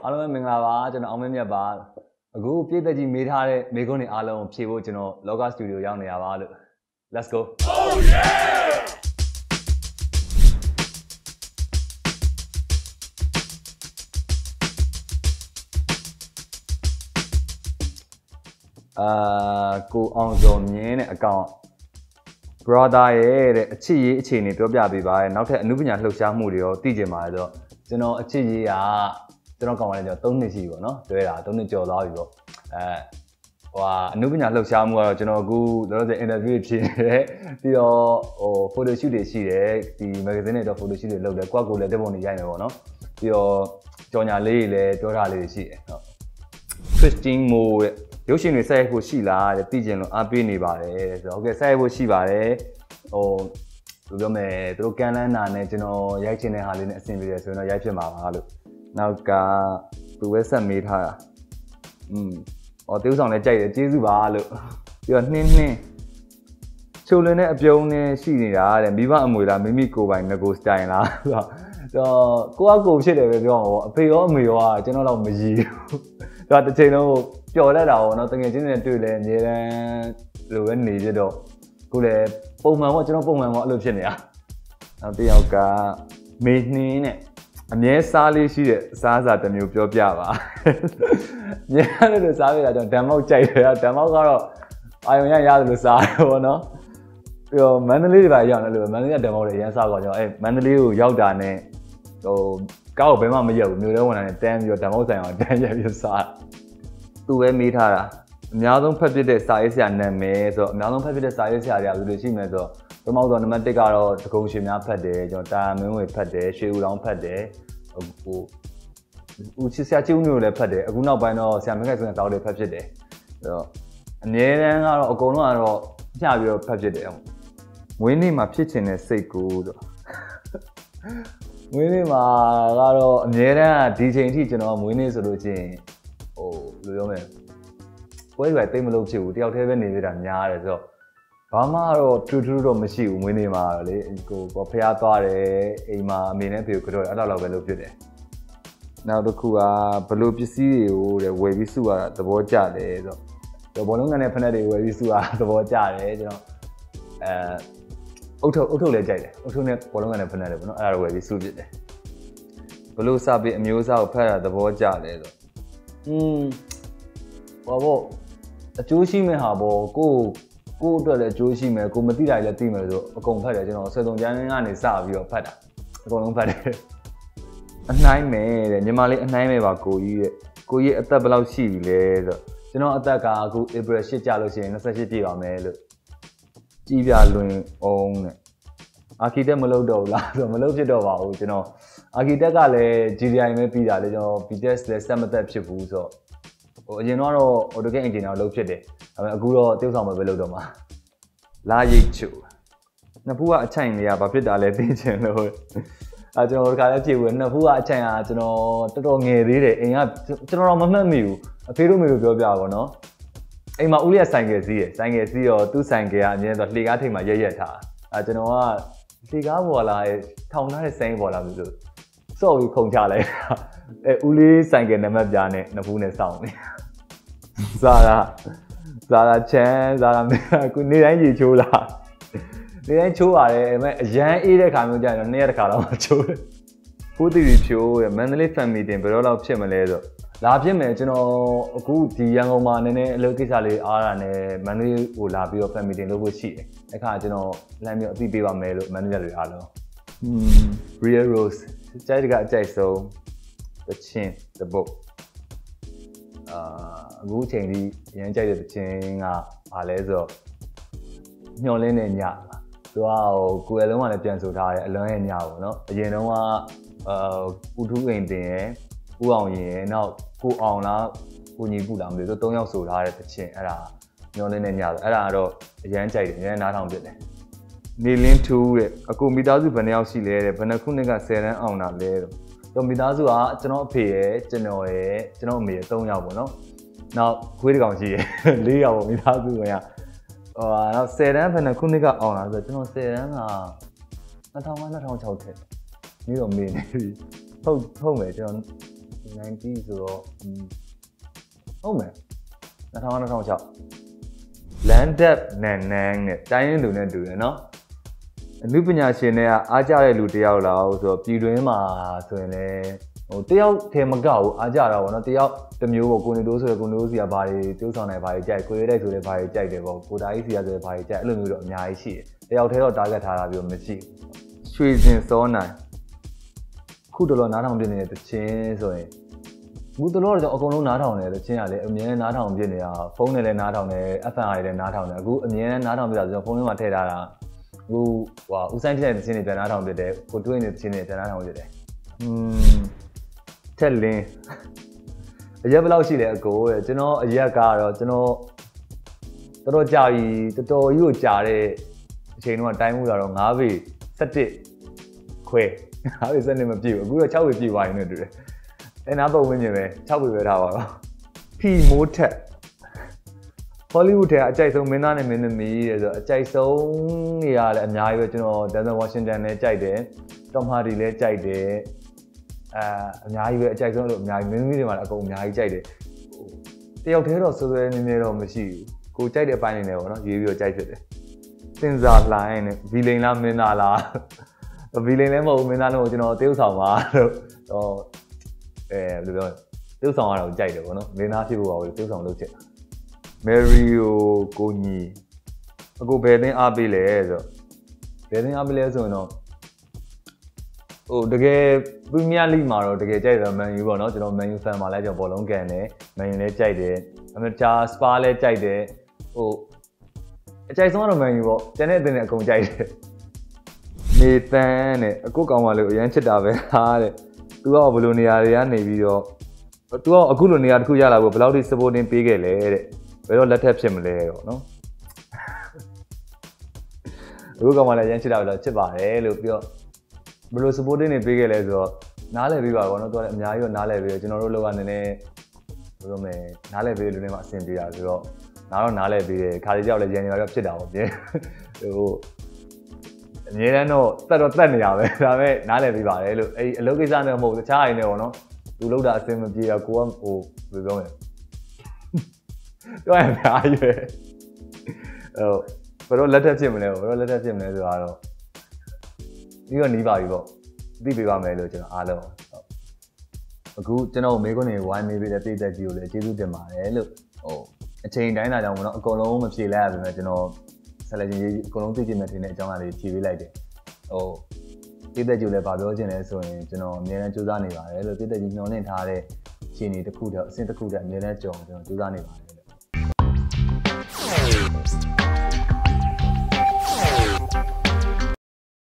အားလုံးပဲမင်္ဂလာပါကျွန်တော်အောင်မင်းမြတ်ပါအခုပြည်သက်ကြီးမေးထားတဲ့မေးခွန်းတွေအားလုံးဖြေဖို့ကျွန်တော် Loga Studio ရောက်နေရပါလို့ Let's go Oh yeahကိုအောင်စောမြင်းတဲ့အကောင့် brother ရဲ့တဲ့အချစ်ရေးအခြေအနေပြောပြပေးပါရဲ့နောက်ထပ်အမှုပညာလှုပ်ရှားမှုတွေရောသိကျင်ပါတယ်ဆိုတော့ကျွန်တော်အချစ်ရေးကကျွန်တော်ကောင်းပါတယ်ကျွန်တော်3နှစ်ရှိပြီပေါ့နော်တွဲတာ3နှစ်ကျော်သွားပြီပေါ့အမှုပညာလှုပ်ရှားမှုကတော့ကျွန်တော်အခုလောလောဆယ် interview ဖြစ်နေတယ်ပြီးတော့photo shoot တွေရှိတယ်ဒီ magazine တွေတော့ photo shoot တွေလုပ်တယ်ကိုယ့်ကိုယ်လည်းတက်ပုံတွေရိုက်မယ်ပေါ့နော်ပြီးတော့ကြော်ညာလေးတွေလည်းပြောထားလေးတွေရှိတယ်ဟုတ် Christine Mo ရဲ့ရုပ်ရှင်တွေဆက်ရိုက်ဖို့ရှိလားတဲ့သိကျင်လို့အားပေးနေပါတယ်ဆိုတော့ဟုတ်ကဲ့ဆက်ရိုက်ဖို့ရှိပါတယ်ဘယ်လိုပြောမလဲသူတို့ကန်လန်းနာနဲ့ကျွန်တော်ရိုက်ချင်တဲ့ဟာလေးနဲ့အဆင်ပြေတယ်ဆိုရင်တော့ရိုက်ဖြစ်မှာပါလို့နောက်ကသူဝက်ဆက်မေးထားတာတေးဥဆောင်လည်းကြိုက်တယ်ကျေးဇူးပါလို့ပြီးတော့နှင်းချိုလင်းတဲ့အပြုံးနဲ့ရှိနေတာတဲ့မိဘအမွေလားမိမိကိုယ်ပိုင်ငကိုစတိုင်လားဆိုတော့ကိုကကိုဖြစ်တယ်ပဲပြောမှာပေါ့အဖေရောအမေရောကကျွန်တော်တော့မရည်ဘူးတစ်ချိန်လုံးပျော်တတ်တာပေါ့နော်တကယ်ချင်းတွေတွေ့လဲအများတန်းလိုပဲနေပြတော့ခုလည်းပုံမှန်ပေါ့ကျွန်တော်ပုံမှန်ပေါ့အဲ့လိုဖြစ်နေတာနောက်တစ်ယောက်ကမေနှင်းနဲ့အမြဲစားလေးရှိတဲ့အစားအစာတစ်မျိုးပြောပြပါအများလို့စားပြတာကျွန်တော်ဓာတ်မောက်ကြိုက်တယ်ဓာတ်မောက်ကတော့အာယုံရတယ်လို့စားတယ်ပေါ့နော်ပြီးတော့မန္တလေးတွေပါရောက်တယ်လို့မန္တလေးကဓာတ်မောက်တွေအရင်စားတော့ကျွန်တော်မန္တလေးကိုရောက်တာနဲ့ကောက်ဘယ်မှမရောက်ဘူးမြို့ထဲဝင်လာတယ်တန်းပြီးတော့ဓာတ်မောက်ဆိုင်အောင်တန်းရက်ပြီးစားသူပဲမေးထားတာအများဆုံးဖတ်ပြတဲ့စာရေးဆရာနာမည်ဆိုတော့အများဆုံးဖတ်ပြတဲ့စာရေးဆရာတွေကဘယ်လိုရှိမလဲဆိုတော့ပထမဆုံးနံပါတ်1ကတော့တကုံရှင်များဖတ်တယ်ကျွန်တော်တာမင်းဝေဖတ်တယ်ရွှေဦးလောင်းဖတ်တယ်ဦးချစ်ဆရာချင်းဦးမျိုးလည်းဖတ်တယ်အခုနောက်ပိုင်းတော့ဆရာမင်းခိုင်ဆိုတဲ့တောက်တွေဖတ်ဖြစ်တယ်ဆိုတော့အနည်းတန်းကတော့အကုန်လုံးကတော့ညှပြီးတော့ဖတ်ဖြစ်တယ်ဝင်းနေမှာဖြစ်ချင်တဲ့စိတ်ကိုတော့ဝင်းနေမှာကတော့အနည်းတန်းကဒီချိန်အထိကျွန်တော်ဝင်းနေဆိုလို့ချင်းဘယ်လိုပြောမလဲပွဲတွေတိတ်မလုပ်ဖြစ်ဘူးတယောက်တည်းပဲနေသေးတာများတယ်ဆိုတော့ဘာမှတော့ထူးထူးတော့မရှိဘူးမွေးနေ့မှာတော့လေကိုဖျားသွားတယ်အိမ်မှာအမေနဲ့ဖေကိုကတော့အဲ့လောက်ပဲလုပ်ဖြစ်တယ်နောက်တစ်ခုကဘလို့ပစ္စည်းတွေကိုတဲ့ဝယ်ပြီးစုရတာသဘောကျတယ်ဆိုတော့ဘောလုံးကနေဖက်တွေဝယ်ပြီးစုရတာသဘောကျတယ်ကျွန်တော်အုတ်ထုတ်လည်းကြိုက်တယ်အုတ်ထုတ်နဲ့ဘောလုံးကနေဖက်တွေပေါ့နော်အဲ့ဒါဝယ်ပြီးစုဖြစ်တယ်ဘလို့စပြီးအမျိုးအစားကိုဖက်ရတာသဘောကျတယ်ဆိုဘာပေါ့အကျိုးရှိမဲ့ဟာပေါ့ကိုအတွက်လည်းအကျိုးရှိမယ်ကိုမသိတာလည်းသိမယ်ဆိုအကုန်ဖတ်တယ်ကျွန်တော်စေတုံကျန်းကနေစပြီးတော့ဖတ်တာအကုန်လုံးဖတ်တယ်အနှိုင်းမယ်တဲ့ညီမလေးအနှိုင်းမယ်ပါကိုကြီးတဲ့ကိုကြီးအသက်ဘယ်လောက်ရှိပြီလဲဆိုကျွန်တော်အသက်ကအခု April 8ကြာလို့ရှိရင်28ပြည့်ပါမယ်လို့ကြီးပြလွင်အောင်တဲ့အာခီတက်မလုပ်တော့ဘူးလားဆိုမလုပ်ဖြစ်တော့ပါဘူးကျွန်တော်အာခီတက်ကလည်း GDI ပဲပြီးတာလေကျွန်တော် BTS လည်းစက်မသက်ဖြစ်ဘူးဆိုတော့အရင်တော့ AutoCAD Engineer လုပ်ဖြစ်တယ်ဒါပေမဲ့အခုတော့တိကျဆောင်ပဲလုပ်တော့မှာလာရိတ်ချိုနှစ်ဖူးကအချိုင်လေးကဘာဖြစ်တာလဲသိချင်လို့ကျွန်တော်တို့ခါလည်းဖြေဘူးနှစ်ဖူးကအချိုင်ကကျွန်တော်တော်တော်ငယ်သေးတယ်အိမ်ကကျွန်တော်တော့မမှတ်မိဘူးအဖေတို့မေတို့ပြောပြပါဘောနော်အိမ်မှာဦးလေးကဆိုင်ကယ်စီးရယ်ဆိုင်ကယ်စီးတော့သူ့ဆိုင်ကယ်ကအမြဲတော့လှေကားထိပ်မှာရက်ထားကျွန်တော်ကလှေကားပေါ်လာထောင်ထားတဲ့စိမ်းပေါ်လာပြီလို့စော့ပြီးခုန်ချလိုက်ဦးလေးဆိုင်ကယ်နံပါတ်ပြားနဲ့နှစ်ဖူးနဲ့စောင့်နေဇာရာချမ်းဇာရာမင်းကနေတိုင်းရေချိုးလာနေတိုင်းချိုးပါတယ်အမေအရန်အေးတဲ့ခါမျိုးကြာရင်တော့နေ့ရက်တစ်ခါတော့ချိုးတယ်ဖိုးတီဖြိုးရဲ့မန္တလေး fan meeting ဘယ်တော့လောက်ဖြစ်မလဲဆိုလာဖြစ်မယ်ကျွန်တော်အခုဒီရန်ကုန်မှာနည်းနည်းအလုပ်ကိစ္စလေးအားတာနဲ့မန္တလေးကိုလာပြီးတော့ fan meeting လုပ်ဖို့ရှိတယ်အခါကျွန်တော်လမ်းမျိုးအသိပေးပါမယ်လို့မန်နေဂျာတွေအားလုံးReal Rose ကြိုက်တကအကြိုက်ဆုံးတချင်းတပုတ်အခုချိန်ဒီအရင်ကြိုက်တဲ့တချင်းကဘာလဲဆိုတော့ညှော်လင်းတဲ့ညသူကကိုယ်အလုံးကလည်းပြန်ဆိုထားတယ်အလွန်ရဲ့ညပေါ့နော်အရင်တော့ကဦးထူးအိမ်တင်ရယ်ဦးအောင်ရင်ရယ်နောက်ကိုအောင်လားကိုညီပူလားမသိဘူး၃ယောက်ဆိုထားတဲ့တချင်းအဲ့ဒါညှော်လင်းတဲ့ညဆိုအဲ့ဒါကတော့အရင်ကြိုက်တယ်အရင်နားထောင်ပြတယ်နေလင်းထူးတဲ့အကိုမိသားစုဘယ်နှယောက်ရှိလဲတဲ့ဘယ်နှခုနှစ်က10တန်းအောင်တာလဲတော့မိသားစုကကျွန်တော်အဖေရယ်ကျွန်တော်ရယ်ကျွန်တော်အမေရယ်3ယောက်ပေါ့နော်နောက်ခွေးတစ်ကောင်ရှိရယ်4ယောက်ပေါ့မိသားစုကနောက်10တန်းဘယ်နှခုနှစ်ကအောင်တာဆိုတော့ကျွန်တော်10တန်းက2005 2006ထက်ပြီးတော့မေးနေပြီဟုတ်မယ်ကျွန်တော် 90ဆိုတော့ဟုတ်မယ်2006 Landep နဲ့ Nang နဲ့တိုင်းရင်းသူနဲ့တူတယ်နော်အနုပညာရှင်တွေကအားကြတဲ့လူတယောက်လားဆိုတော့ပြည်တွင်းမှာဆိုရင်လည်းတယောက်ထဲမကဘူးအားကြတာပေါ့နော်တယောက်တစ်မျိုးပေါ့ကိုနေတိုးဆိုရယ်ကိုနေတိုးစီကဘာတွေတိုးဆောင်နေဘာတွေကြိုက်ကိုရဲတိုက်ဆိုလည်းဘာတွေကြိုက်တယ်ပေါ့ကိုတာကြီးစီကဆိုလည်းဘာတွေကြိုက်အဲ့လိုမျိုးတော့အများကြီးရှိတယ်တယောက်ထဲတော့ target ထားတာပြီးတော့မရှိဘူးရွှေစင်စောနိုင်ခုတော်တော်နားထောင်ပြနေတဲ့တခြင်းဆိုရင်ခုတော်တော်တော့အကုန်လုံးနားထောင်နေတဲ့တခြင်းကလည်းအမြဲနားထောင်ပြနေတာဖုန်းနဲ့လည်းနားထောင်တယ် FM တွေလည်းနားထောင်တယ်အခုအမြဲနားထောင်ပြတာဆိုတော့ဖုန်းထဲမှာထည့်ထားတာအခုဦးဆိုင်တဲ့တခြင်းတွေပြန်နားထောင်ပြတယ်ကိုတွေးနေတဲ့တခြင်းတွေပြန်နားထောင်ပြတယ်ထက်လင်းအရက်ဘယ်လောက်ရှိလဲအကိုတဲ့ကျွန်တော်အရက်ကတော့ကျွန်တော်တော်ကြာပြီတော်တော်ကြီးကိုကြာတဲ့အချိန်တုန်းကတိုင်းမှုတာတော့9ပေ17ခွဲ9ပေ17မပြည့်ဘူးအခုတော့6ပေပြည့်သွားရင်လည်းတူတယ်အဲ့နားပုံဝင်နေပဲ6ပေပဲထားပါတော့ဖီမိုးထက်ဟောလိဝုဒ်ထဲကအကြိုက်ဆုံးမင်းသားနဲ့မင်းသမီးတဲ့ဆိုတော့အကြိုက်ဆုံးနေရာလည်းအများကြီးပဲကျွန်တော်ဒန်ဆန်ဝါရှင်တန်လည်းကြိုက်တယ်တော်ဟာဒီလည်းကြိုက်တယ်အများကြီးပဲအကြိုက်ဆုံးလို့အများကြီးမင်းသမီးတွေမှာလည်းအကုန်အများကြီးကြိုက်တယ်တယောက်တည်းတော့ဆွဆွဲနည်းနည်းတော့မရှိဘူးကိုကြိုက်တဲ့အပိုင်းနေတယ်ပေါ့နော်ရေးပြီးတော့ကြိုက်ဖြစ်တယ်စင်စာလှိုင်းနဲ့ဗီလိန်လားမင်းသားလားဗီလိန်လည်းမဟုတ်ဘူးမင်းသားလည်းမဟုတ်ကျွန်တော်တေးဥဆောင်ပါလို့တော့ဘယ်လိုပြောတေးဥဆောင်ရတော့ကြိုက်တယ်ပေါ့နော်မင်းသားဖြစ်ဖို့ပါလို့တေးဥဆောင်လုပ်ချင်မယ်ရီယိုကိုညီအခုဘယ်သင်းအားပေးလဲဆိုတော့ဘယ်သင်းအားပေးလဲဆိုရင်တော့တကယ်ပရီးမီးယားလိမှာတော့တကယ်ကြိုက်တယ်မန်ယူပေါ့နော်ကျွန်တော်မန်ယူဖန်မှာလည်းကျွန်တော်ဘောလုံးကန်တယ်မန်ယူလည်းကြိုက်တယ်အမေချာစပါလည်းကြိုက်တယ်အကြိုက်ဆုံးကတော့မန်ယူပေါ့ကျန်တဲ့အသင်းတွေအကုန်ကြိုက်တယ်နေတန်းနဲ့အခုကောင်မလေးအရန်ချစ်တာပဲဟာတဲ့သူကဘယ်လိုနေရာတွေကနေပြီးတော့သူကအခုလိုနေရာတစ်ခုရလာဖို့ဘယ်လောက်ထိ supporting ပေးခဲ့လဲတဲ့ဘယ်တော့လက်ထက်ဖြစ်မလဲတော့နော်အခုကောင်မလေးအရန်ချစ်တာပဲတော့ချစ်ပါတယ်လို့ပြောဘယ်လို supporting တွေပေးခဲ့လဲဆိုတော့နားလည်ပြီးပါဘောနော်သူကလည်းအများကြီးတော့နားလည်ပြီးကျွန်တော်တို့လောကနည်းနည်းဘယ်လိုမဲနားလည်ပြီးလူတွေမှအဆင်ပြေတာဆိုတော့နားလည်ပြီးတယ်ခါလေးကြောက်လဲရန်နေတော့ဖြစ်တာပေါ့ပြင်းအမြဲတမ်းတော့တက်နေရပဲဒါပေမဲ့နားလည်ပြီးပါတယ်လို့အဲ့အလုပ်ကိစ္စနဲ့မဟုတ်တခြားအိမ်နဲ့ပေါ့နော်သူလောက်တာအဆင်မပြေတော့ကိုကဘယ်လိုပြောမလဲပြောရင်အားရွယ်ဘယ်တော့လက်ထက်ဖြစ်မလဲဆိုတာတော့ပြီးတော့နီးပါပြီပေါ့သိပေးပါမယ်လို့ကျွန်တော်အားလုံးအခုကျွန်တော်မေးခွန်းတွေဝိုင်းမေးပေးတဲ့ပြည်သက်ကြီးကိုလည်းကျေးဇူးတင်ပါတယ်လို့အချိန်တိုင်းတာကြောင့်ပေါ့နော်အကုန်လုံးမဖြေလိုက်ရပါမယ်ကျွန်တော်ဆက်လက်ချင်းရေးအကုန်လုံးသိချင်မှထင်တဲ့အကြောင်းအရာတွေဖြေပေးလိုက်တယ်ပြည်သက်ကြီးကိုလည်းဗာပြောချင်လဲဆိုရင်ကျွန်တော်အများနဲ့ကြိုးစားနေပါတယ်လို့ပြည်သက်ကြီးညှော်လင့်ထားတဲ့အခြေအနေတစ်ခုတည်းအဆင့်တစ်ခုတည်းအများနဲ့ကြုံကျွန်တော်ကြိုးစားနေပါတယ်